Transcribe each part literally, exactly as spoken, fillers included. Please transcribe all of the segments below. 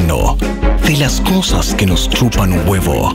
bueno, de las cosas que nos chupan un huevo.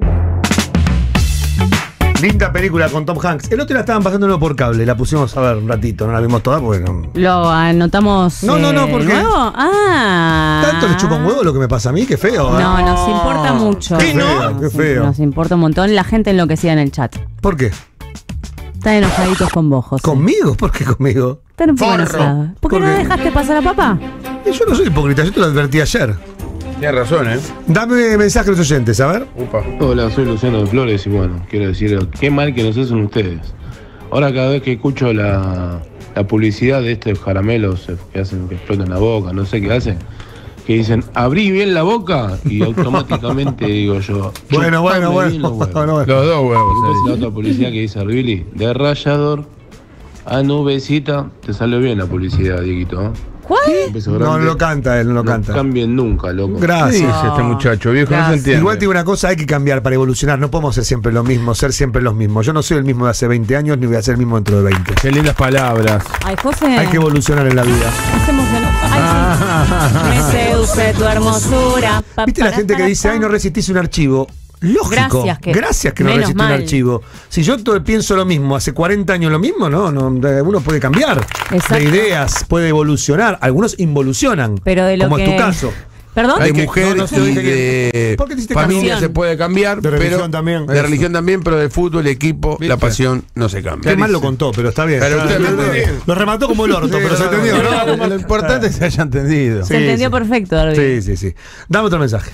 Linda película con Tom Hanks. El otro la estaban pasándolo por cable. La pusimos a ver un ratito. No la vimos toda porque no. Lo anotamos. No, no, no, ¿por qué? ¿Nuevo? Ah. ¿Tanto le chupa un huevo lo que me pasa a mí? Qué feo. ¿eh? No, nos importa mucho. Qué feo, qué feo. Nos importa un montón. La gente enloquecida en el chat. ¿Por qué? Están enojaditos con vos, José. ¿Conmigo? ¿Por qué conmigo? Están un poco Forro. enojados. ¿Por qué ¿Por no qué? dejaste pasar a papá? Y yo no soy hipócrita, yo te lo advertí ayer. Tienes razón, ¿eh? Dame mensaje a los oyentes, a ver. Upa. Hola, soy Luciano de Flores y bueno, quiero decir, qué mal que nos hacen ustedes. Ahora cada vez que escucho la, la publicidad de estos caramelos que hacen que explotan la boca, no sé qué hacen, que dicen, abrí bien la boca y automáticamente digo yo, Bueno, bueno, chupame bueno, bien los huevos. bueno, bueno. Los dos huevos. Después la otra publicidad que dice Arbili, de rallador a nubecita, te salió bien la publicidad, Dieguito, ¿eh? ¿Cuál? Un beso No, grande. no lo canta él, no lo No canta. cambien nunca, loco. Gracias. ¿Qué dice este muchacho, viejo? No se Gracias. entiende. Igual te digo una cosa, hay que cambiar para evolucionar. No podemos ser siempre los mismos, ser siempre los mismos. Yo no soy el mismo de hace veinte años ni voy a ser el mismo dentro de veinte. Qué lindas palabras. Ay, José. Hay que evolucionar en la vida. Es emocionante. Ay, sí. Me seduce tu hermosura. Pa, ¿Viste la para, gente que para, dice, pa. ay, no resistís un archivo? Lógico. Gracias que- Gracias que no menos resistí un mal. archivo. Si yo todo pienso lo mismo, hace cuarenta años lo mismo, no, no, uno puede cambiar Exacto. de ideas, puede evolucionar. Algunos involucionan, Pero de lo como que... es tu caso. ¿Perdón? Hay que- mujeres no, no sé, y dije que- de ¿Por qué te hiciste familia canción? se puede cambiar, De religión pero también. de religión también, pero de fútbol, equipo, la pasión no se cambia. Qué mal lo contó, pero está bien. Pero Está usted bien. lo entendió. Lo remató como el orto, pero se entendió, ¿no? Lo importante es que se haya entendido. Se Sí, entendió sí. perfecto, Darby. Sí, sí, sí. Dame otro mensaje.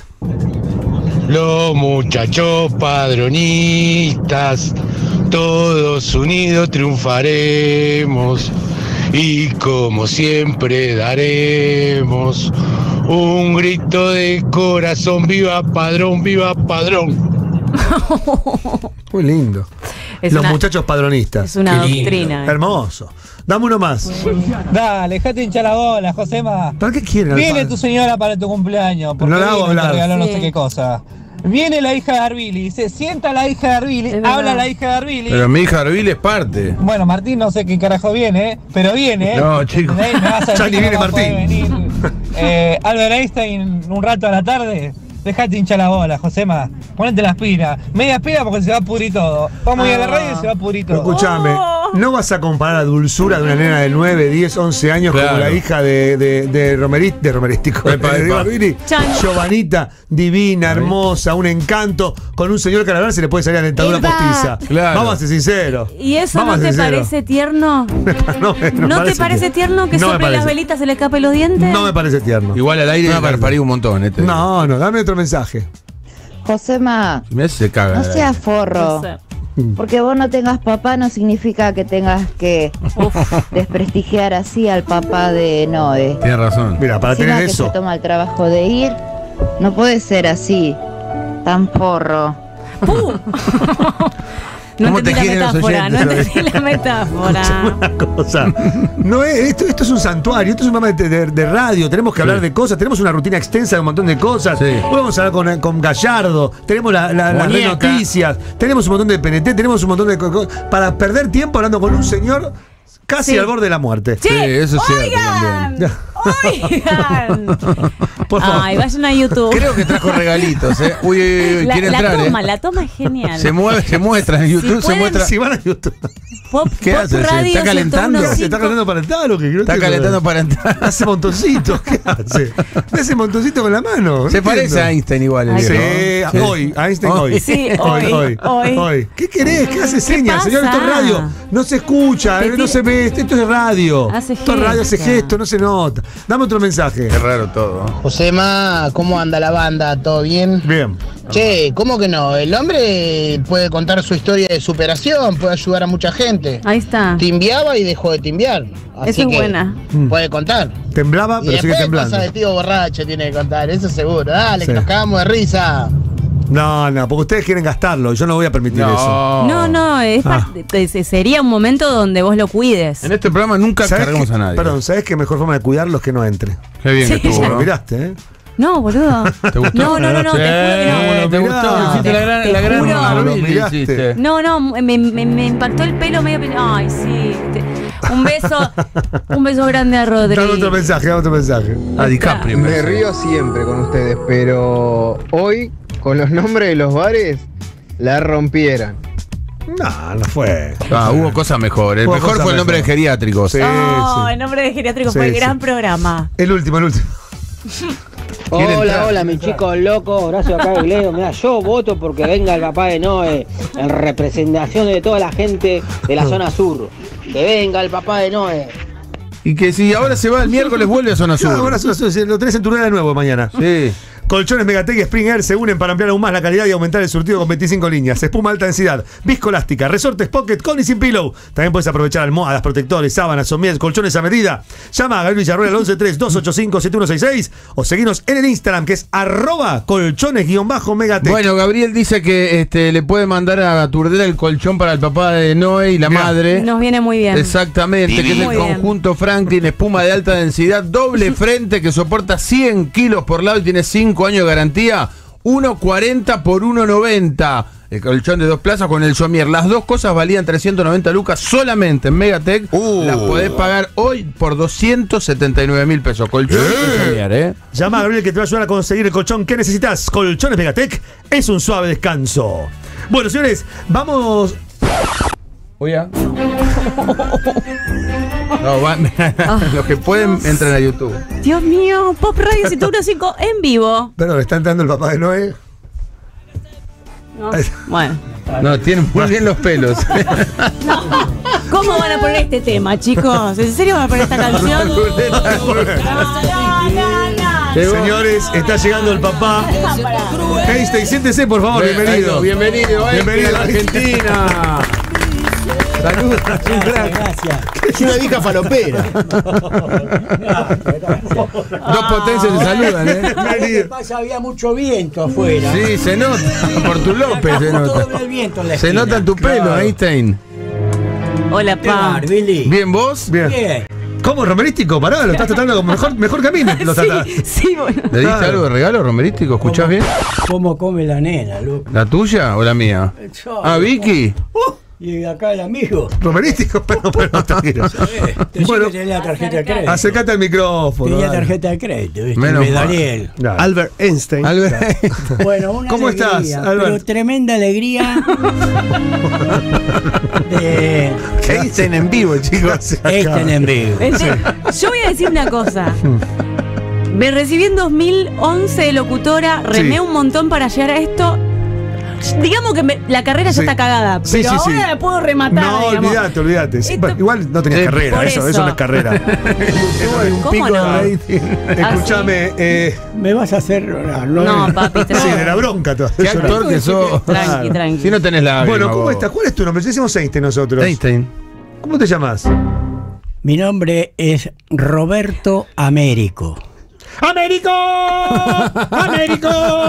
Los muchachos padronistas, todos unidos triunfaremos y como siempre daremos un grito de corazón, viva Padrón, viva Padrón. Muy lindo. Es Los una- muchachos padronistas. Es una Qué lindo. doctrina. eh. Hermoso. Dame uno más. Dale, dejate hinchar la bola, Josema. ¿Para qué quieren? Viene tu señora para tu cumpleaños. Porque No la hago vino y te hablar. regaló no Sí. sé qué cosa. Viene la hija de Arbili, se sienta la hija de Arbili, Es verdad. habla la hija de Arbili. Pero mi hija Arbil es parte. Bueno, Martín no sé qué carajo viene, pero viene. No, chico. ¿Entendés? Me vas a Ya decir ni que viene no va a poder Martín. venir. Eh, Albert Einstein un rato a la tarde. Dejate hinchar la bola, Josema. Ponete las pilas. Media pila porque se va a pudrir todo. Vamos a ir a la radio y se va a pudrir todo. Escuchame, no vas a comparar la dulzura de una nena de nueve, diez, once años Claro. con la hija de, de, de Romerit, de Romerístico, Epa, de epa. Barbini. Chan. Giovanita, divina, hermosa, un encanto. Con un señor que a la verdad se le puede salir a la dentadura Eva. postiza. Claro. Vamos a ser sinceros. ¿Y eso Vamos no a te ser sinceros. parece tierno? no, me- no ¿No te parece tierno que no me sople las parece. velitas se le escape los dientes? No me parece tierno. Igual al aire No me me parece. garparía un montón. Este. No, no, dame otro mensaje. Josema, Si me hace se caga. no al aire. seas forro. No sé. Porque vos no tengas papá no significa que tengas que desprestigiar así al papá de Noé. Tienes razón. Mira, para Encima tener que eso. se toma el trabajo de ir, no puede ser así, tan forro. ¡Puh! No ¿Cómo entendí te la quieren los metáfora, no oyentes, entendí la metáfora. Una cosa. No es, esto, esto es un santuario, esto es un programa de, de- de radio, tenemos que hablar de cosas, tenemos una rutina extensa de un montón de cosas. Sí. Hoy vamos a hablar con, con Gallardo, tenemos la, la- las Muñeca. noticias, tenemos un montón de P N T, tenemos un montón de cosas. Para perder tiempo hablando con un señor casi Sí. al borde de la muerte. Sí, eso es cierto oigan, también. oigan. Por favor. Ay, vayan a YouTube. Creo que trajo regalitos, ¿eh? Uy, uy, uy, la, quiere la entrar, toma, ¿eh? la toma es genial. Se mueve, se muestra en YouTube, se pueden- muestra. Si van a YouTube. Pop, ¿Qué Pop hace? ¿Se Radio está calentando? ciento uno punto ¿Se está cinco. calentando para entrar o qué? No Está entiendo. calentando para entrar. Hace montoncitos, ¿qué hace? Hace montoncito con la mano. Se no parece entiendo. a Einstein igual. el Ay, viejo, Sí, ¿no? hoy, Einstein hoy. Sí, hoy, hoy. ¿Qué querés? ¿Qué hace señas? Señor, esto es pasa? radio. No se escucha, Te no tira- se ve. Esto es radio. Hace esto es radio, hace gesto. gesto, no se nota. Dame otro mensaje. Qué raro todo. ¿no? Josema, ¿cómo anda la banda? ¿Todo bien? Bien. Che, ¿cómo que no? El hombre puede contar su historia de superación, puede ayudar a mucha gente. Ahí está. Timbiaba y dejó de timbiar. Así Esa es que buena. puede contar. Temblaba, Y pero sigue después temblando. cosas de tío borracho tiene que contar, eso seguro. Dale, Sí. que nos cagamos de risa. No, no, porque ustedes quieren gastarlo. Yo no voy a permitir eso. No. No, no, es Ah. parte- ese sería un momento donde vos lo cuides. En este programa nunca ¿Sabés cargamos qué- a nadie. Perdón, ¿sabes qué mejor forma de cuidarlo es que no entre? Qué bien Sí. que estuvo, Lo ¿no? miraste, ¿eh? No, boludo. ¿Te gustó? No, no, no, no, Sí, te juro que no. ¿Te gustó? No, Hiciste te- la gran, te la gran juro. Marvel, Lo miraste. hiciste. No, no, me, me- me impactó el pelo medio. pe- Ay, sí. te- Un beso, un beso grande a Rodri. Dame otro mensaje, dame otro mensaje. A DiCaprio. Me río siempre con ustedes, pero hoy, con los nombres de los bares, la rompieron. No, no fue. Ah, hubo cosas mejores. El Hubo mejor cosas fue el nombre mejor. de geriátricos. Sí, Oh, sí. el nombre de geriátrico Sí, fue el sí. gran programa. El último, el último. ¿Quiere Hola, entrar? hola, mis chicos locos, Horacio acá de Leo. Mira, yo voto porque venga el papá de Noé en representación de toda la gente de la zona sur. Que venga el papá de Noé. Y que si ahora se va el miércoles, vuelve a Zona Sur. Claro, ahora Zona Sur, lo tenés en tu de nuevo mañana. Sí. Colchones Megatec y Spring Air se unen para ampliar aún más la calidad y aumentar el surtido con veinticinco líneas. Espuma alta densidad, viscoelástica, resortes pocket con y sin pillow. También puedes aprovechar almohadas, protectores, sábanas, somieres, colchones a medida. Llama a Gabriel Villarroel al once tres dos ocho cinco siete uno seis seis o seguinos en el Instagram que es arroba colchones-megatec. Bueno, Gabriel dice que este, le puede mandar a Turdera el colchón para el papá de Noé y la Mirá. madre. Nos viene muy bien. Exactamente, que es el Muy bien. conjunto Franklin, espuma de alta densidad, doble frente que soporta cien kilos por lado y tiene cinco años de garantía. uno cuarenta por uno noventa. El colchón de dos plazas con el somier. Las dos cosas valían trescientos noventa lucas solamente en Megatec. Uh. Las podés pagar hoy por doscientos setenta y nueve mil pesos. Colchón y somier, ¿eh? Llama a Gabriel que te va a ayudar a conseguir el colchón que necesitas. Colchones Megatec es un suave descanso. Bueno, señores, vamos. Oye. No, va, los que pueden entran a YouTube. Dios mío, Pop Radio ciento cinco en vivo. Perdón, está entrando el papá de Noé. No. Bueno. No, tienen muy bien los pelos. ¿Cómo van a poner este tema, chicos? ¿En serio van a poner esta canción? No, no, no, no. Señores, está llegando el papá. Einstein, siéntese, por favor, bienvenido. Bienvenido, Bienvenido a Argentina. Saludos, gracias. Es una vieja falopera. Dos potencias se saludan, ¿eh? Lo que pasa, había mucho viento afuera. Sí, se nota. Por tu López se nota. Todo el viento en la Se esquina. nota en tu pelo, Claro. Einstein. Hola, ¿Qué pa. bar, Billy? ¿Bien vos? Bien. Bien. ¿Cómo, romerístico? Pará, lo estás tratando como mejor, mejor que a mí. Lo trata- Sí, sí, bueno. ¿Le diste Claro. algo de regalo, romerístico? ¿Escuchás ¿Cómo- bien? ¿Cómo come la nena, Luke? ¿La tuya o la mía? Ah, Vicky. Uh, y acá el amigo. Romerístico, pero, pero no te quiero. Eh, te Bueno, bueno, tenía la tarjeta de crédito. Acércate al micrófono. Tenía dale. tarjeta de crédito, ¿viste? Menos Me mal. Daniel. Dale. Albert Einstein. Albert. Bueno, una ¿Cómo alegría, estás, Albert? pero tremenda alegría de Einstein en vivo, chicos. Einstein en vivo. En serio, yo voy a decir una cosa. Me recibí en dos mil once de locutora, remé Sí. un montón para llegar a esto. Digamos que me- la carrera ya Sí. está cagada, Sí, pero sí, sí. ahora la puedo rematar. No, digamos. olvídate, olvídate. Sí, Esto- bueno, igual no tenías Eh, carrera, por eso, eso eso. no es carrera. ¿Cómo no? Escúchame, eh, Me vas a hacer llorar, ¿no? No, papi, sí, tranqui. de la bronca todo. Qué actor que sos. Tranqui, tranqui. Si no tenés la. Bueno, ¿cómo estás? ¿Cuál es tu nombre? Decimos Einstein nosotros. Einstein. ¿Cómo te llamas? Mi nombre es Roberto Américo. ¡Américo! ¡Américo!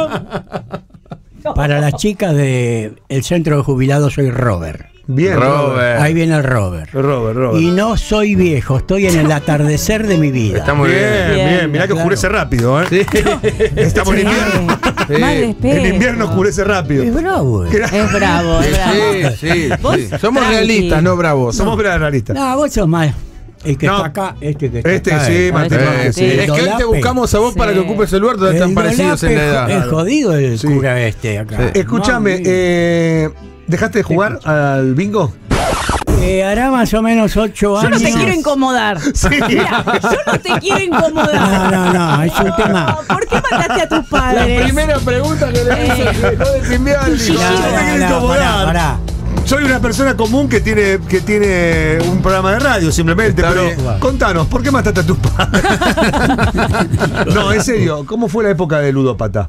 Para las chicas del centro de jubilados soy Robert. Bien, Robert. Ahí viene el Robert. Robert, Robert. Y no soy viejo, estoy en el atardecer de mi vida. Está muy bien, bien. bien, mirá que Claro. oscurece rápido, ¿eh? Estamos en invierno. Sí. Más despegue. El invierno oscurece rápido. Es bravo. eh. Es bravo, es bravo. Sí, sí, Vos sí. Somos tranqui. realistas, no bravos. Somos realistas. No, vos sos más. El que No. está acá, este que está Este acá. sí, eh. Martín Eh, Márquez, sí. sí. Es que hoy te Dolape. buscamos a vos Sí. para que ocupes el lugar donde El están parecidos en la Dolape edad. es jodido el Sí. cura este acá. Sí. Escúchame, No, eh, ¿dejaste de jugar al bingo? eh, hará más o menos ocho Yo no años. te quiero incomodar. Sí. Mira, yo no te quiero incomodar. No, no, no, es un tema. ¿Por qué mataste a tus La padres? primera pregunta que le hice Eh. que dejó de timbiar, Sí, dijo, sí, no te quiero pará, incomodar. pará. Soy una persona común que tiene, que tiene un programa de radio simplemente, Está pero bien. contanos, ¿por qué mataste a tus padres? No, en serio, ¿cómo fue la época de ludópata?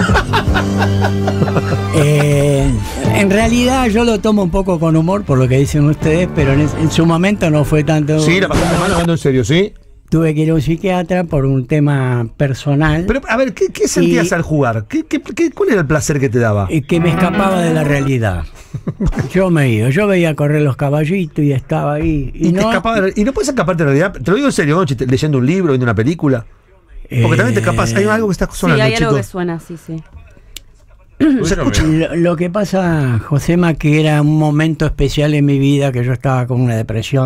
Eh, en realidad yo lo tomo un poco con humor por lo que dicen ustedes, pero en, en su momento no fue tanto. Sí, la pasaste mal, hablando en serio, ¿sí? Tuve que ir a un psiquiatra por un tema personal. Pero, a ver, ¿qué, qué sentías Y- al jugar? ¿Qué, qué, qué- cuál era el placer que te daba? y que me escapaba de la realidad. Yo me iba, yo veía correr los caballitos y estaba ahí. Y, Y, te no, escapaba de- y no puedes escaparte de la realidad. Te lo digo en serio, Gonchi, te- leyendo un libro, viendo una película. Porque también te escapas. Hay algo que está Sí, sonando, hay algo chicos. que suena, sí, sí. Se escucha. Lo, lo que pasa, Josema, que era un momento especial en mi vida, que yo estaba con una depresión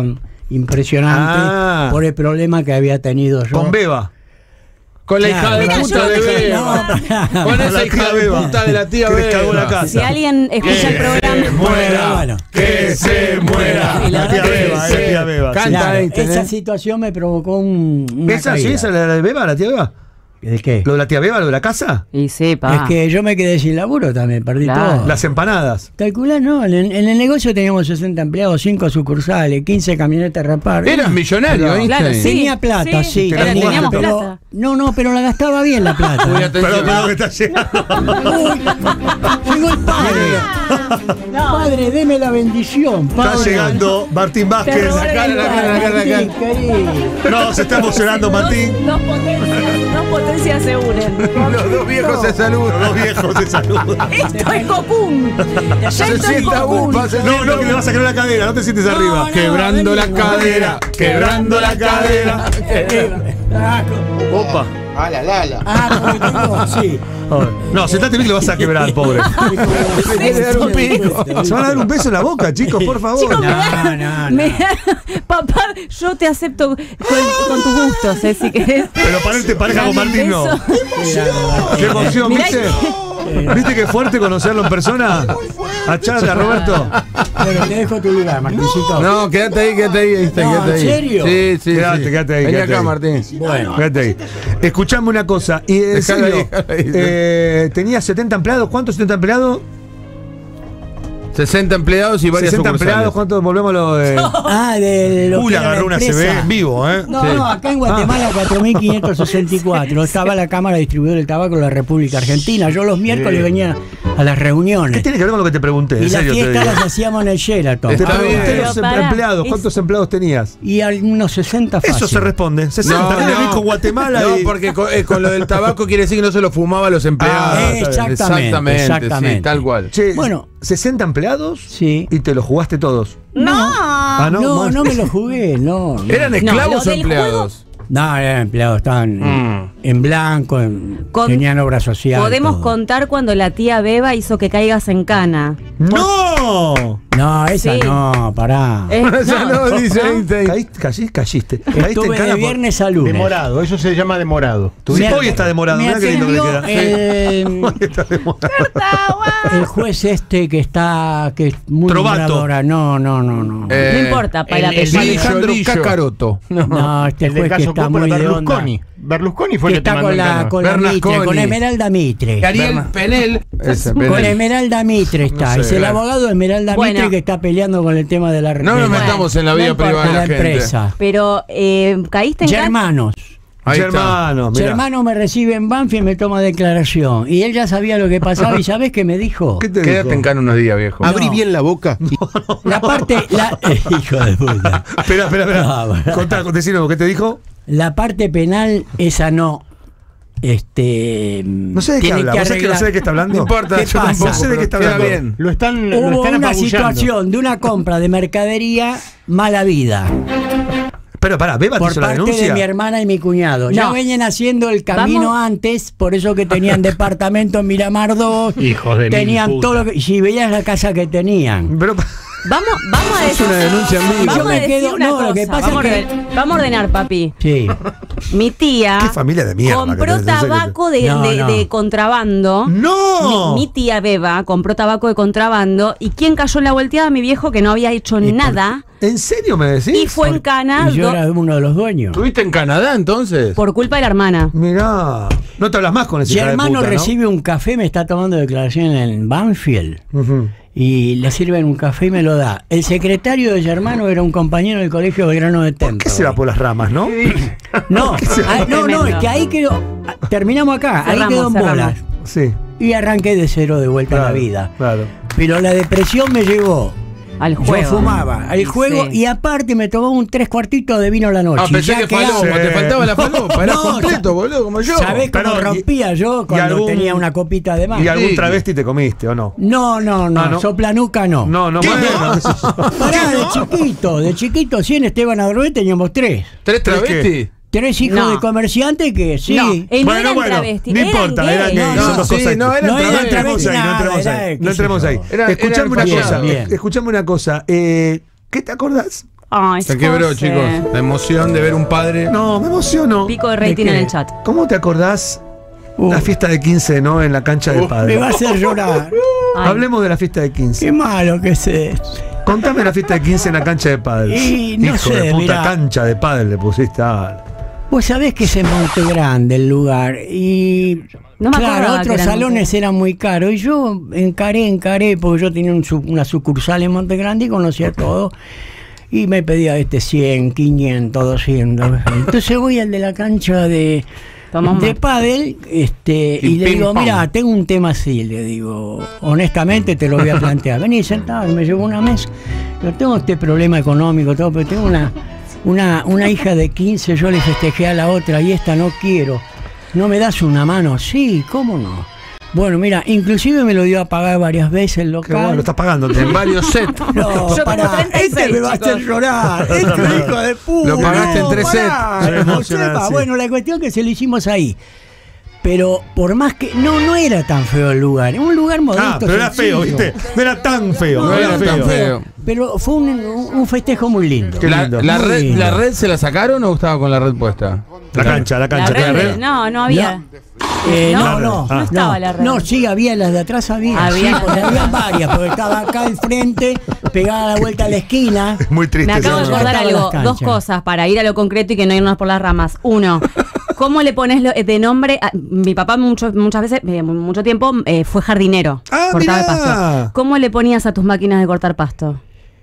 impresionante Ah. por el problema que había tenido yo. Con Beba. Con la Claro. hija de Mira, puta yo de no- Beba. no, Con la esa tía hija de Beba. puta de la tía Que les cagó la Beba. casa. Si alguien escucha el programa. muera, bueno. que se muera. Y la La tía verdad que Beba, sí. la tía Beba. sí. Canta Claro, Einstein, esa ¿eh? situación me provocó un, una ¿Esa sí, caída. esa la de Beba, la tía Beba? ¿De qué? ¿Lo de la tía Beba, lo de la casa? Y sí, pa. Es que yo me quedé sin laburo también, perdí Claro. todo. Las empanadas. Calculá, no, en, en el negocio teníamos sesenta empleados, cinco sucursales, quince camionetas repar. Eras millonario, Claro. Einstein. Claro, sí. Tenía plata, sí, sí. Te la tenía, teníamos pero- plata. No, no, pero la gastaba bien la plata. Uy, atención. Pero, pero que está llegando. Uy, llegó el padre. Padre, deme la bendición, Está padre. llegando Martín Te Vázquez. robó La cara, la cara, la cara, la cara. Sí, querido. No, se está emocionando Martín. Dos, dos potencias, dos potencias se unen. Los dos viejos se Los saludan. dos viejos se saludan. Esto es Cocoon. Ya Se esto es sienta Cocoon. upa, se No, no, que le vas a quebrar la cadera, no te sientes arriba. no, Quebrando la vení. cadera, quebrando la cadera. Ah, Opa. Ala, la, la. Ah, porque tengo, sí. No, sentate bien que lo vas a quebrar, pobre. Se quiere dar un pico. Se van a dar un beso en la boca, chicos, por favor. Chicos, me No, da- no, me no. da- papá, yo te acepto con, con tus gustos, eh, si querés. Pero ponerte pareja con Dame un Martín, no. beso. Qué emoción, Mirá ¿viste? que- ¿Viste qué fuerte conocerlo en persona? A Charlie, a Roberto. Pero te dejo tu lugar, Martincito. No, quédate ahí, quédate ahí, Einstein, No, quédate ahí. ¿en serio? Sí, sí. Quédate, sí. quédate ahí, Vení quédate acá, ahí. Martín. Bueno. Fíjate ahí. Escuchame una cosa. Y en Dejala serio, ahí, dejala ahí. eh, ¿tenías setenta empleados? ¿Cuántos setenta empleados? sesenta empleados y varias sesenta sucursales. empleados, ¿cuántos? Volvemos a lo de. Ah, de lo Uy, que le era la agarró una C empresa. B en vivo, ¿eh? No, Sí. no, acá en Guatemala cuatro mil quinientos sesenta y cuatro estaba la Cámara Distribuidora del Tabaco de la República Argentina. Yo los miércoles venía a las ¿Qué reuniones. tiene que ver con lo que te pregunté? Y En las serio te fiestas digo. las hacíamos en el Sheraton. Te Está pregunté bien. los Pero pará, empleados, es- ¿cuántos empleados tenías? Y algunos sesenta fácil. Eso se responde. sesenta. No, Viene no. con Guatemala No, y. porque con, eh, con lo del tabaco quiere decir que no se lo fumaba a los empleados. Ah, exactamente, exactamente, exactamente. sí, tal cual. Che, Bueno. ¿sesenta empleados? Sí. Y te los jugaste todos. No. Ah, no, No, bueno. no me lo jugué, no. no. ¿Eran esclavos lo o del empleados? No, eran empleados, estaban Mm. en blanco, en- Con- tenían obra social. Podemos todo. contar cuando la tía Beba hizo que caigas en cana. ¡No! No, esa Sí. no, pará. Eh, Esa no, dice ¿no? Einstein. Caíste, caíste, caíste. Caíste en Estuve cana de por- viernes a lunes. Demorado, eso se llama demorado. Sí, Me- hoy está demorado, me mirá qué lindo que le atendió queda. el, Hoy está demorado. el juez este que está, que es muy Trovato. nombradora. No, no, no, no. Eh, No importa, para el- el apellido. Alejandro Lillo. Cacaroto. No, este El del juez que caso está Coppola, muy de Berlusconi. onda. Berlusconi fue Que el que te está mandó con en la, cana. con la Bernasconi. Mitre, con Esmeralda Mitre. Ariel Penel. Ese, Con Penel. Esmeralda Mitre está. No sé, es el claro. abogado de Esmeralda Bueno. Mitre que está peleando con el tema de la No nos de la- metamos en la no vida importa, privada de la la gente. empresa. Pero eh, caíste en cana. Germanos. Ahí está. Hermano, mira. Germano me recibe en Banfield y me toma declaración. Y él ya sabía lo que pasaba. ¿Y sabés qué me dijo? ¿Qué te Quédate dijo? en cana unos días, viejo. Abrí bien la boca. La parte. La, hijo de puta. Espera, espera, espera. No, bueno. Contá, decinos, ¿qué te dijo? La parte penal, esa no. Este. No sé de qué tiene habla. que ¿Vos sabés que no sé de qué está hablando? No importa, ¿Qué yo pasa? tampoco. No sé de pero qué está queda hablando. bien. Lo están, lo Hubo están una apabullando. situación de una compra de mercadería mala vida Pero pará, Beba te por hizo la parte denuncia. de mi hermana y mi cuñado. Ya No. venían haciendo el camino Vamos. antes, por eso que tenían departamento en Miramar dos. Hijos de mil Tenían puta. todo lo que. Si veías la casa que tenían. Pero, Vamos, vamos a Es decir. una denuncia en vivo. Vamos Yo a me decir quedo- una no, lo cosa. que pasa vamos, es a que- ordenar, vamos a ordenar, papi. Sí. Mi tía qué familia de mierda. que compró tenés, en serio. tabaco de, No, de- no. de contrabando. ¡No! Mi, mi tía Beba compró tabaco de contrabando. ¿Y quién cayó en la volteada? Mi viejo que no había hecho nada. ¿En serio me decís? Y fue en cana Y yo do- era uno de los dueños. ¿Estuviste en Canadá entonces? por culpa de la hermana. Mirá. No te hablas más con ese Si hija de hermano puta, ¿no? recibe un café, me está tomando declaración en Banfield. Ujú. Y le sirven un café y me lo da. El secretario de Germano era un compañero del colegio Belgrano de Temple. ¿Qué se va por las ramas, no? No, ah, no, no, Tremendo. es que ahí quedó. ah, Terminamos acá, ahí Cerramos, quedó en cerramos. bolas. Sí. Y arranqué de cero de vuelta Claro, a la vida. Claro. Pero la depresión me llevó. Al juego. Yo fumaba al Y juego sí. y aparte me tomaba un tres cuartitos de vino a la noche. Ah, pensé Ya que quedaba- falopa, te faltaba la falopa, eras No, completo, sa- boludo, como yo. ¿Sabés cómo Pero, y- rompía yo cuando algún- tenía una copita de más? ¿Y algún Sí. travesti te comiste o no? No, no, no, Ah, ¿no? soplanuca no. No, no, bueno, qué sé yo. Pará, de chiquito, de chiquito, sí, en Esteban Adroé teníamos tres. ¿Tres ¿Tres qué? travestis? Tres hijos No. de comerciantes que sí. No, eh, no Bueno, eran bueno, travestis, no eran importa, gays. eran gays, No, son no, dos sí, cosas. no, eran no travestis. entremos ahí, no Nada, entremos era, ahí. qué No sé entremos yo. ahí. Era- Escuchame eran una fascistas. cosa, Bien. escuchame una cosa. Eh, ¿Qué te acordás Ay, Se quebró, José. chicos. La emoción de ver un padre. No, me emociono. Pico de rating ¿De qué? en el chat. ¿Cómo te acordás Uh, la fiesta de quince, no? En la cancha de me padre. va a hacer llorar. Ay. Hablemos de la fiesta de quince. Qué malo que es esto. Contame la fiesta de quince en la cancha de padre. Y no Hijo sé, de puta, mirá. cancha de padre le pusiste a... Vos sabés que es en Monte Grande el lugar y No me claro, acordaba que otros era en salones Monte. eran muy caros y yo encaré, encaré porque yo tenía un su- una sucursal en Monte Grande y conocía todo y me pedía este cien, quinientos, doscientos. Entonces voy al de la cancha de Tomás de mate. pádel este, Y y le ping digo, pong. mira, tengo un tema así, le digo, honestamente te lo voy a plantear. Vení sentado, y me llevó una mesa. Yo tengo este problema económico, todo, pero tengo una, una, una hija de quince, yo le festejé a la otra y esta no quiero. ¿No me das una mano? Sí, ¿cómo no? Bueno, mira, inclusive me lo dio a pagar varias veces el Qué local. bueno, lo estás pagando. En varios sets. No, Yo pará, tengo treinta y seis, este me va a hacer chicos. llorar. Este hijo de puta. Lo pagaste en tres pará, sets. no Emocionante, sepa. sí. Bueno, la cuestión que se lo hicimos ahí. Pero por más que. No, no era tan feo el lugar. Un lugar modesto. Ah, pero era feo, sencillo. ¿viste? No era tan feo. No era tan feo. Pero fue un, un festejo muy lindo. Qué La, lindo. la Muy red, lindo. ¿La red se la sacaron o estaba con la red puesta? La cancha, la La cancha. red, ¿la red? no, no había. Eh, No, no, no, no no, estaba la red. No, sí, había las de atrás, había. Había. Sí, porque había varias, porque estaba acá al frente, pegada a la vuelta a la esquina. Muy triste. Me acabo de ese no, acordar no. algo, Las canchas. dos cosas para ir a lo concreto y que no irnos por las ramas. Uno, ¿cómo le pones lo- de nombre? A- mi papá mucho- muchas veces, eh, mucho tiempo, eh, fue jardinero. Ah, cortaba mirá. pasto. ¿Cómo le ponías a tus máquinas de cortar pasto?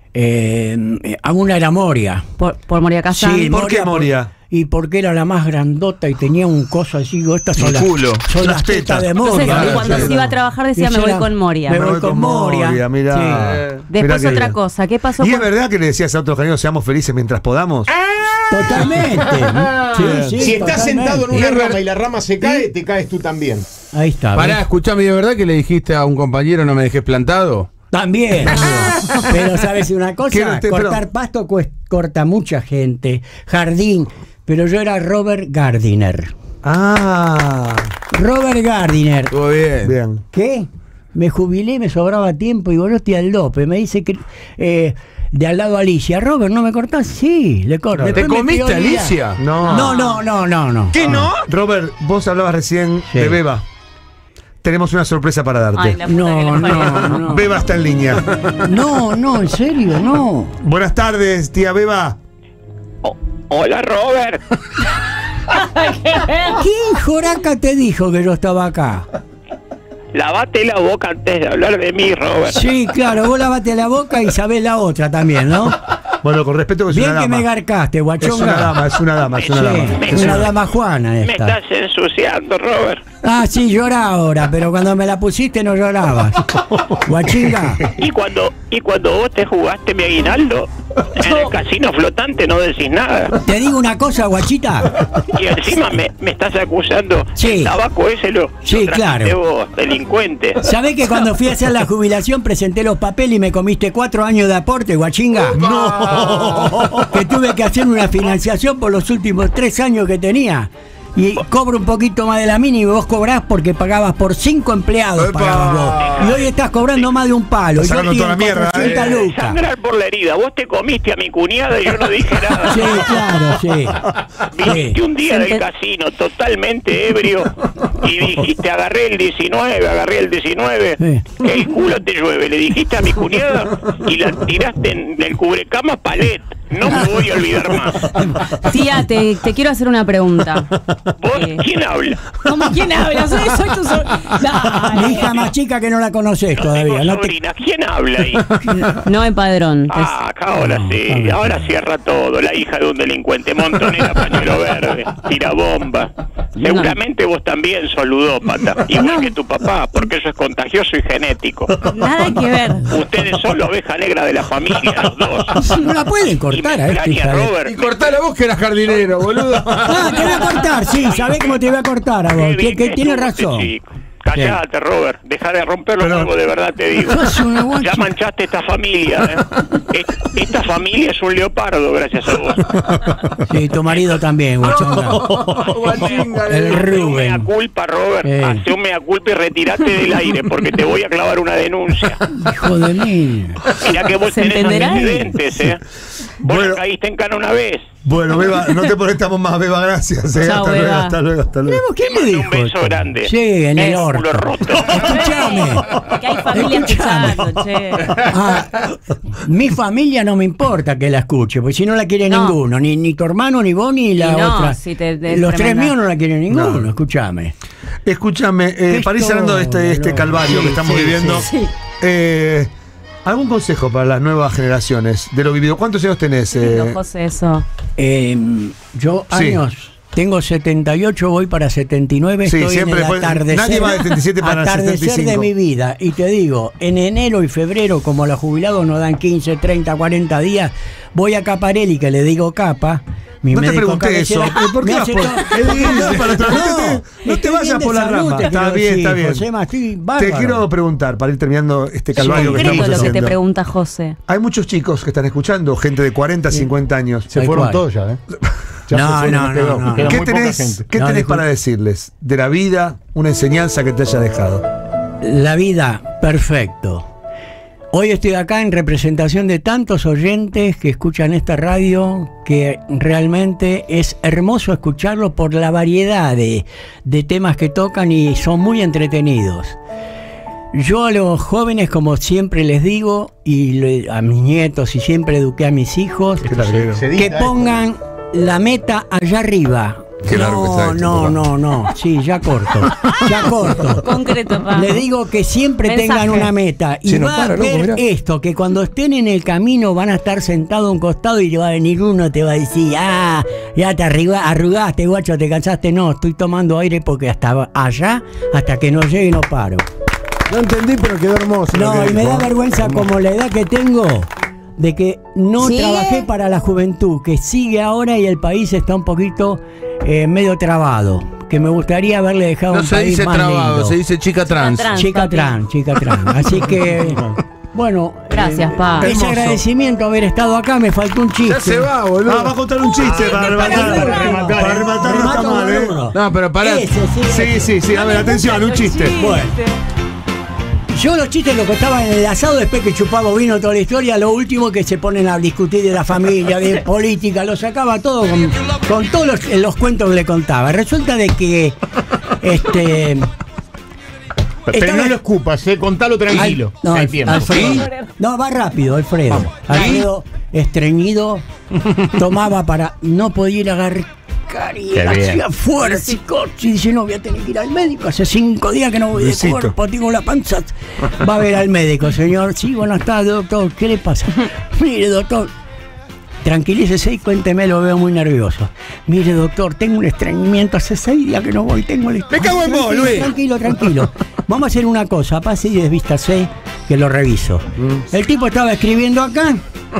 Eh, eh, una era Moria. ¿Por, por Moria Casa? ¿Por qué Moria? Y porque era la más grandota y tenía un coso así, digo, estas son Un las, culo. son Las las tetas tetas. de Entonces, Moria. Claro, cuando claro. se iba a trabajar decía, Y me esa voy era- con Moria. Me voy con Moria. mirá. Sí. Después Mirá qué otra bien. cosa, ¿qué pasó ¿Y es con- verdad que le decías a otros cariños seamos felices mientras podamos? Totalmente. Sí, sí, Si estás totalmente. sentado en Y una es ver- rama y la rama se cae, te caes tú también. Ahí está. Pará, ¿ves? escuchame, ¿de verdad que le dijiste a un compañero no me dejes plantado? También. amigo. Pero sabes una cosa, Quiero usted, cortar pero- pasto cuest- corta mucha gente. Jardín. Pero yo era Robert Gardiner. Ah, Robert Gardiner. Estuvo bien. bien. ¿Qué? Me jubilé, me sobraba tiempo y yo estoy al dope. Me dice que eh, de al lado Alicia. Robert, ¿no me cortás? Sí, le corto. ¿Te Después me comiste pidió a día. Alicia? No. No, no, no, no, no. ¿Qué no? Robert, vos hablabas recién Sí. de Beba. Tenemos una sorpresa para darte. Ay, la puta que No, le parió. no, no. Beba está en línea. No, no, en serio, no. Buenas tardes, tía Beba. Hola, Robert. ¿Quién joraca te dijo que yo estaba acá? Lavate la boca antes de hablar de mí, Robert. Sí, claro, vos lavate la boca y sabés la otra también, ¿no? Bueno, con respeto que es Bien una que dama. me garcaste, Es guachonga. una dama, es una dama, es una Sí, dama. es Es una una- dama Juana Me esta. estás ensuciando, Robert. Ah, sí, llora ahora, pero cuando me la pusiste no llorabas. Guachinga. Y cuando y cuando vos te jugaste mi aguinaldo en el casino flotante no decís nada. Te digo una cosa, guachita. Y encima me, me estás acusando. Sí. El tabaco ese lo, Sí, lo trajiste claro. vos, delincuente. ¿Sabés que cuando fui a hacer la jubilación presenté los papeles y me comiste cuatro años de aporte, guachinga? No. Que tuve que hacer una financiación por los últimos tres años que tenía. Y cobro un poquito más de la mínima y vos cobrás porque pagabas por cinco empleados. ¡Epa! Pagabas vos. Y hoy estás cobrando más de un palo. Estás Y yo sacando estoy toda la en mierda, cuatrocientas eh. lucas. Sangrar por la herida. Vos te comiste a mi cuñada y yo no dije nada. Sí, claro, sí. Viniste Sí. un día del casino totalmente ebrio y dijiste agarré el diecinueve, agarré el diecinueve, Sí. el culo te llueve, le dijiste a mi cuñada y la tiraste en el cubrecama palet. No me voy a olvidar más. Tía, te, te quiero hacer una pregunta. ¿Vos Eh, quién habla? ¿Cómo quién habla? Soy, soy tu so- Dale. Mi hija más chica que no la conoces todavía. Tengo No te... sobrina, ¿quién habla ahí? No en padrón. Ah, acá ahora sí, ahora cierra todo, la hija de un delincuente, montonera, pañuelo verde, tira bomba. Seguramente vos también sos ludópata, igual que tu papá, porque eso es contagioso y genético. Nada que ver. Ustedes son la oveja negra de la familia, los dos. No la pueden Y cortar me a esta extraña, hija de... Robert. Y cortala vos que eras jardinero, boludo. Ah, te voy a cortar, sí, sabés cómo te voy a cortar a vos. Qué Que, bien que que tienes estuvo razón. este chico. Callate, Robert, deja de romper los Pero- huevos, de verdad te digo. Sos una guacha. Ya manchaste esta familia, ¿eh? Es- Esta familia es un leopardo, gracias a vos. Sí, tu marido también, guachonga. Guachinga, El Hacé un mea Rubén. culpa, Robert. Eh. Hacé un mea culpa y retirate del aire, porque te voy a clavar una denuncia. Hijo de mí. Mirá que vos ¿Se tenés entenderá? antecedentes, ¿eh? Vos Bueno. ya caíste en cana una vez. Bueno, Beba, no te molestamos más, Beba, gracias. Eh. Chao, hasta, luego, Beba. hasta luego, hasta luego. ¿Quién me dijo? Un beso esto? grande. Sí, en el Eh, orto. culo roto. Escuchame. Que hay familia Escuchame. escuchando, che. Ah, mi familia no me importa que la escuche, porque si no la quiere No. ninguno, ni, ni tu hermano, ni vos, ni la Y no, otra. si te- te- Los tres tremenda. míos no la quieren ninguno, No. escúchame. Escúchame, eh, ¿Qué para ir cerrando este, historia, este loco? calvario Sí, que estamos sí, viviendo, sí, sí. eh, ¿algún consejo para las nuevas generaciones de lo vivido? ¿Cuántos años tenés? eh? No, José, eso. Eh, yo Sí. años, tengo setenta y ocho, voy para setenta y nueve, Sí, estoy siempre en el fue- atardecer, nadie va de setenta y siete para atardecer setenta y cinco. de mi vida. Y te digo, en enero y febrero, como los jubilados nos dan quince, treinta, cuarenta días, voy a Caparelli, que le digo capa. Mi No te médico pregunté eso. cabecera, ¿Por qué me vas hace por- todo- es difícil para atrás. No te- no te estoy vayas bien de por la salud, rama. te Está quiero bien, decir, está bien. Josema, estoy Te bárbaro. quiero preguntar, para ir terminando este calvario que Concreto estamos lo que te haciendo. pregunta José. Hay muchos chicos que están escuchando, gente de cuarenta, cincuenta años. Se Tal fueron cual. todos ya, ¿eh? Ya No, se fueron, no, quedó, no, no. queda ¿Qué muy poca tenés, gente. ¿qué No, tenés disculpe. para decirles de la vida, una enseñanza que te haya dejado? La vida, perfecto. Hoy estoy acá en representación de tantos oyentes que escuchan esta radio, que realmente es hermoso escucharlo por la variedad de, de temas que tocan y son muy entretenidos. Yo a los jóvenes, como siempre les digo, y le- a mis nietos, y siempre eduqué a mis hijos, Qué larguero. Se que dicta pongan la meta allá arriba. Qué largo no, está esto, no, papá. no, no, sí, ya corto, ya corto. Concreto, pa. Le digo que siempre Mensaje. tengan una meta y Si no va para, a loco, ver mirá. esto, que cuando estén en el camino van a estar sentados a un costado y va a venir uno, te va a decir, ah, ya te arruga- arrugaste, guacho, te cansaste. No, estoy tomando aire porque hasta allá, hasta que no llegue no paro. No entendí, pero quedó hermoso. lo No, que y me dijo, da ¿eh? vergüenza como la edad que tengo, de que no ¿Sigue? trabajé para la juventud, que sigue ahora y el país está un poquito eh, medio trabado, que me gustaría haberle dejado No un se país dice más trabado, lindo. se dice chica trans. trans. Chica papi. trans, chica trans. Así que, bueno. Gracias, eh, pa. Ese Hermoso. agradecimiento haber estado acá, me faltó un chiste. Ya se va, boludo. Ah, va a contar un chiste para rematar. para rematar, Para eh. rematar no está Remato, mal, ¿eh? boludo. No, pero pará. Ese, sí. Sí, sí, sí. A ver, atención, un chiste. Bueno. Yo los chistes los contaba en el asado después que chupaba vino toda la historia, lo último que se ponen a discutir de la familia, de política, lo sacaba todo con, con todos los, los cuentos que le contaba. Resulta de que este Pero Esta no vez- lo escupas, eh, contalo tranquilo. Al- no, que hay Al- tiempo. Alfredo. No, va rápido, Alfredo. Alfredo, estreñido, tomaba para. No podía ir a agarrar. Y Qué bien. hacía fuerza y coche. Y dice, no, voy a tener que ir al médico. Hace cinco días que no voy de Luisito. cuerpo, tengo la panza. Va a ver al médico, señor. Sí, buenas tardes, doctor. ¿Qué le pasa? Mire, doctor. Tranquilícese y cuénteme, lo veo muy nervioso. Mire, doctor, tengo un estreñimiento, hace seis días que no voy, tengo el... Me cago en vos, Tranquilo, Luis. Tranquilo, tranquilo. Vamos a hacer una cosa, pase y desvístase, que lo reviso. El tipo estaba escribiendo acá.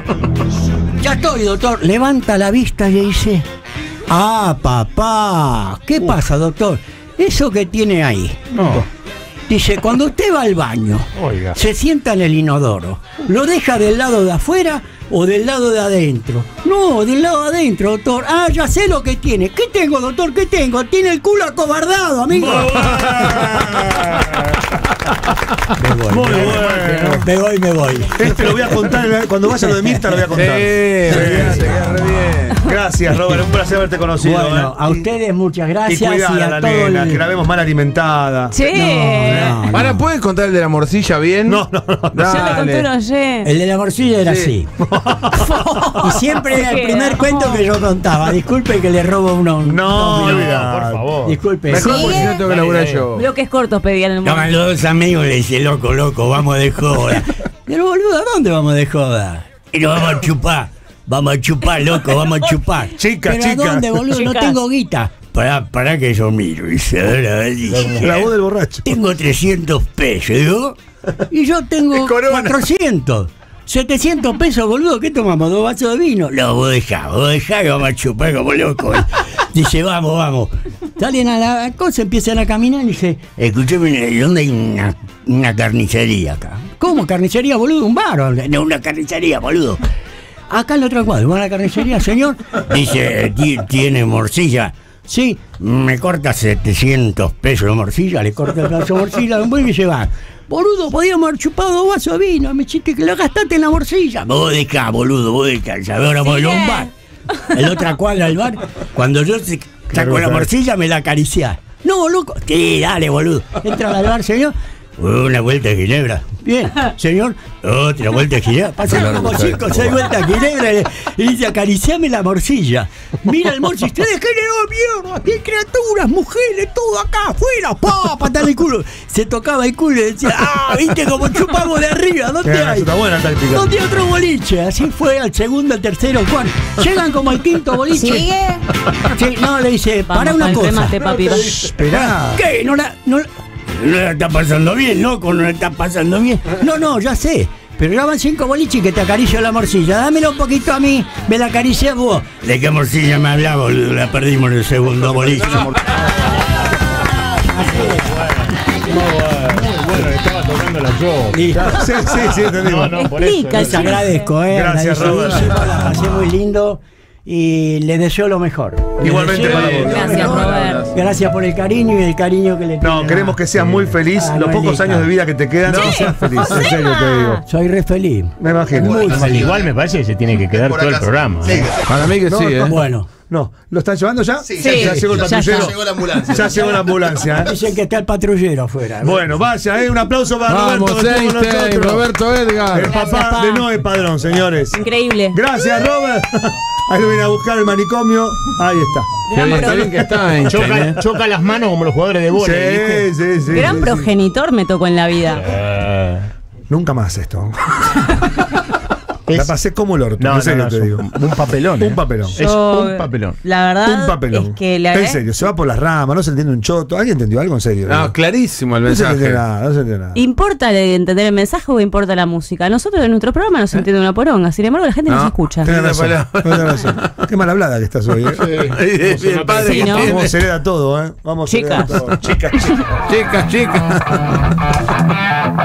Ya estoy, doctor. Levanta la vista y le dice... Ah, papá. ¿Qué pasa, doctor? Eso que tiene ahí. No. Dice, cuando usted va al baño, Oiga. se sienta en el inodoro, ¿lo deja del lado de afuera o del lado de adentro? No, del lado de adentro, doctor. Ah, ya sé lo que tiene. ¿Qué tengo, doctor? ¿Qué tengo? Tiene el culo acobardado, amigo. Me voy, Muy me voy. bueno. Me voy, me voy. Este lo voy a contar, en la- cuando vaya lo de Mirta lo voy a contar. Sí, re bien. Gracias, Robert, un placer haberte conocido. Bueno, ¿eh? a ustedes muchas Y gracias y, cuidar a a la todo nena, el... que la vemos mal alimentada. Che, No, no. Ahora, ¿puedes contar el de la morcilla bien? No, no, no. ya le conté uno Dale. ayer. El de la morcilla era Sí. así. Y siempre era el Queda. primer cuento que yo contaba. Disculpe que le robo uno. No, dos minutos. olvidá. Por favor. Disculpe. Mejor porque si no tengo que laburar yo. Bloques cortos pedían en el Estaban mundo. los dos amigos y le dice, loco, loco, vamos de joda. Pero boludo, ¿a dónde vamos de joda? Y nos vamos a chupar. Vamos a chupar, loco, vamos a chupar. Chica, ¿Pero chica. a dónde, boludo? No Chicas. tengo guita. Pará, pará que yo miro. Dice, a ver, a ver, dice, La voz del borracho. tengo trescientos pesos, ¿no? Y yo tengo Corona. cuatrocientos. setecientos pesos, boludo, ¿qué tomamos? ¿Dos vasos de vino? No, vos dejá, vos dejá que vamos a chupar como loco. Dice, vamos, vamos. Salen a la cosa, empiezan a caminar y dice, escúchame, ¿dónde hay una, una carnicería acá? ¿Cómo carnicería, boludo? ¿Un bar? No, una carnicería, boludo. Acá en el otro cuadro, ¿va a la carnicería, señor? Dice, "Ti- ¿tiene morcilla? Sí, me corta setecientos pesos de morcilla, le corta el pedazo de morcilla, lo envuelve y se va. Boludo, podíamos haber chupado dos vasos de vino, me chiste que lo gastaste en la morcilla. Vos de acá, boludo, vos de acá, ya ahora voy a un bar. En la otra cuadra del bar, cuando yo se- saco la morcilla, me la acariciás. No, loco, sí, dale, boludo. Entra al bar, señor. Una vuelta de Ginebra. Bien, señor. Otra vuelta de Ginebra. Pasaron como cinco o seis vueltas de Ginebra y, y dice, acariciame la morcilla. Mira el morcilla. Ustedes generó mierda. Qué criaturas, mujeres, todo acá afuera. Pa, patada el culo. Se tocaba el culo y decía, ah, viste como chupamos de arriba. ¿Dónde Eh, hay? está buena táctica. ¿Dónde hay otro boliche? Así fue al segundo, al tercero, al cuarto. Llegan como al quinto boliche. ¿Sigue? Sí, no, le dice, Vamos para una al cosa. remate, papi. Esperá. ¿Qué? No la, no, la- no la está pasando bien, loco, no la está pasando bien. No, no, ya sé. Pero ya van cinco boliches que te acaricio la morcilla. Dámelo un poquito a mí, me la acaricias vos. ¿De qué morcilla me hablás, boludo? La perdimos en el segundo boliche. Bueno, le estaba tocando la yo. Listo. Sí, sí, sí, entendimos. No, no, por eso, Explica, no, Les sí. agradezco, eh. Gracias, agradecidísimo, Robert. la pasé muy lindo y les deseo lo mejor. Les Igualmente deseo para lo vos. Gracias, mejor. Robert. Gracias por el cariño y el cariño que le No, tienen queremos a- que seas muy feliz. Ah, Los no, pocos Elita. años de vida que te quedan, no seas feliz. En serio te digo. Soy re feliz. Me imagino. Muy no. feliz. Igual me parece que se tiene que quedar todo el programa. ¿eh? Para mí que No, sí, no, ¿eh? Bueno, No, ¿lo están llevando ya? Sí, Sí, ya llegó el ya patrullero. está. Llegó la ambulancia. Ya llegó la ambulancia. ¿eh? dicen que está el patrullero afuera. Bueno, vaya, eh, un aplauso para Vamos, Roberto. que estuvo con Einstein, nosotros. Roberto Edgar. El papá pa. de Noé Padrón, señores. Increíble. Gracias, Robert. Ahí lo viene a buscar el manicomio. Ahí está. Qué bien, está bien que está Einstein, Choca, ¿eh? choca las manos como los jugadores de vóley. Sí, sí, sí. Gran sí, sí. progenitor me tocó en la vida. Eh, Nunca más esto. La es- pasé como el orto, No, en no, serio no, te es digo. un, un papelón. Un ¿eh? papelón. Es Yo, un papelón. La verdad Un papelón. es que le En agarré- serio, se va por las ramas, no se entiende un choto. ¿Alguien entendió algo en serio? No, clarísimo el No se entendió mensaje. nada, no se entendió nada. ¿Importa de entender el mensaje o importa la música? Nosotros en nuestro programa no se entiende una poronga, sin embargo la gente no, No. se escucha. Tenés razón, palabra. tenés razón. Qué mal hablada que estás hoy, ¿eh? Y el padre Sí, que ¿no? tiene. Cómo se hereda todo, ¿eh? Vamos a Chicas. todo. Chicas, chicas. Chicas, chicas.